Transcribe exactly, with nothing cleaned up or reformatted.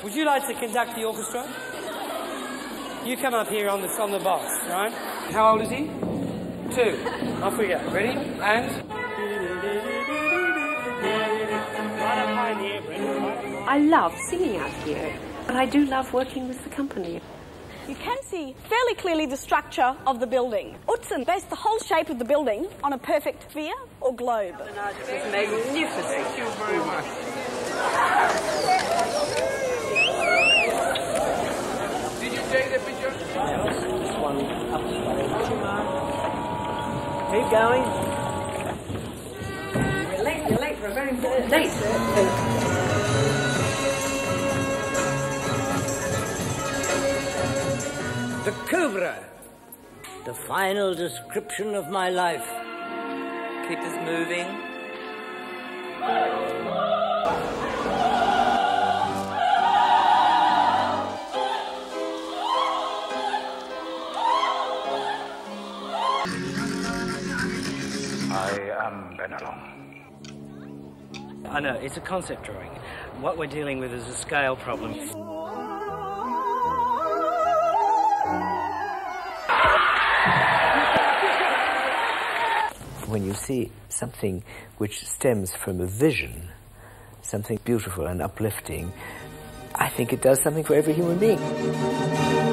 Would you like to conduct the orchestra? You come up here on the, on the box, right? How old is he? Two. Off we go. Ready? And... Right up high in the air, Brenda. I love singing out here, but I do love working with the company. You can see fairly clearly the structure of the building. Utzon based the whole shape of the building on a perfect sphere or globe. This is magnificent. Thank you very much. Did you take the picture? This one up. Keep going. You're late, you're late for a very important date. The Cobra, the final description of my life. Keep us moving. I am Benelong. I know, it's a concept drawing. What we're dealing with is a scale problem. When you see something which stems from a vision, something beautiful and uplifting, I think it does something for every human being.